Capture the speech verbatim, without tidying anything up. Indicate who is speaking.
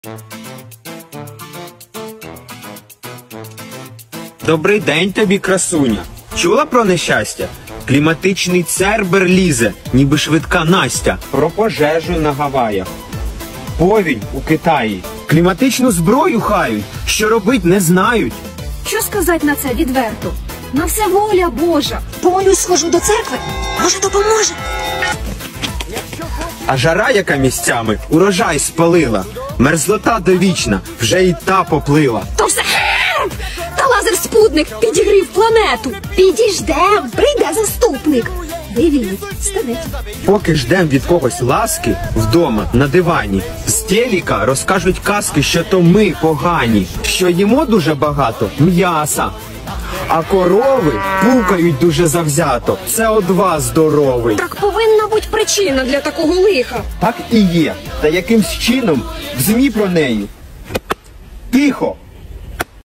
Speaker 1: Добрий день тобі, красуня. Чула про нещастя? Кліматичний цербер лізе, ніби швидка Настя. Про пожежу на Гаваях. Повінь у Китаї. Кліматичну зброю хають, що робить не знають.
Speaker 2: Що сказати на це відверто? На все воля Божа.
Speaker 3: Помолюсь, схожу до церкви, може допоможе.
Speaker 1: А жара, яка місцями, урожай спалила. Мерзлота довічна, вже і та поплила.
Speaker 2: То все херп! Та лазер-спутник підігрів планету. Підіждем, прийде заступник. Вивільнить, станеть.
Speaker 1: Поки ждем від когось ласки, вдома, на дивані, з телека розкажуть казки, що то ми погані, що їмо дуже багато м'яса, а корови пукають дуже завзято. Це од вас здоровий.
Speaker 2: Так повинна бути причина для такого лиха.
Speaker 1: Так і є. Та якимсь чином в ЗМІ про неї. Тихо!